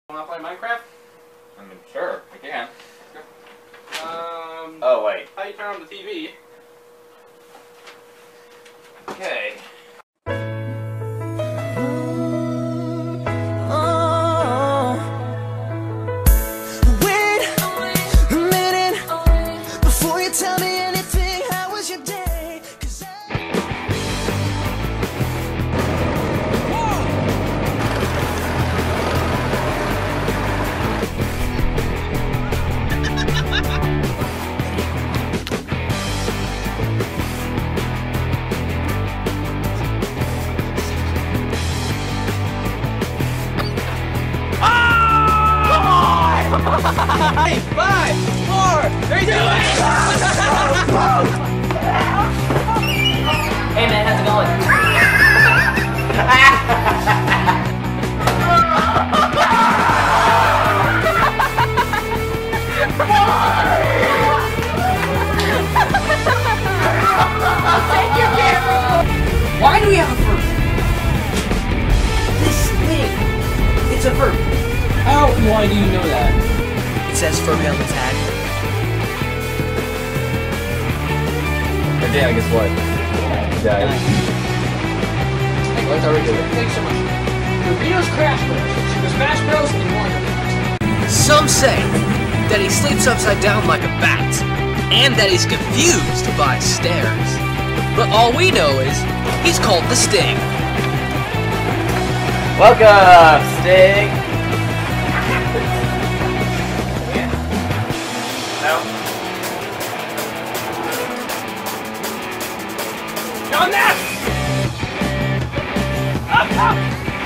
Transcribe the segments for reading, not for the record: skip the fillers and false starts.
Wanna play Minecraft? I mean, sure, I can. Oh, wait. How do you turn on the TV? Okay. Wait a minute before you tell me anything. How was your day? 'Cause Hey, 5, 4, 3, 2, 1! Hey man, how's it going? Take your camera! Why do we have a verb? This thing, it's a verb. How and why do you know that? It says verb on the tag. And Dan, guess what? Yeah. Hey, let's already do it. Thanks so much. Doritos Crash Bros, Super Smash Bros, and Wonder. Some say that he sleeps upside down like a bat, and that he's confused by stairs. But all we know is he's called the Sting. Welcome, Sting! No. On that! Up, up!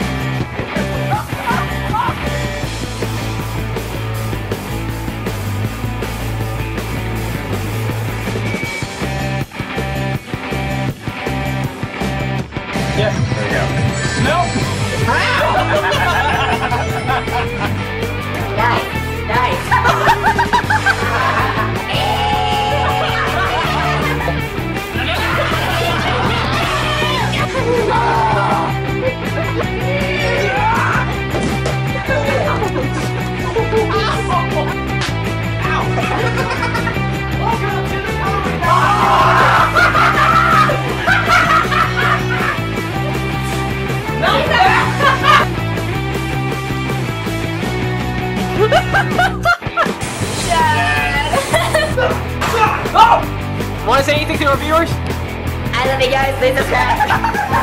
Yeah, there we go. No! Nice. Want to say anything to our viewers? I love you guys. Please subscribe.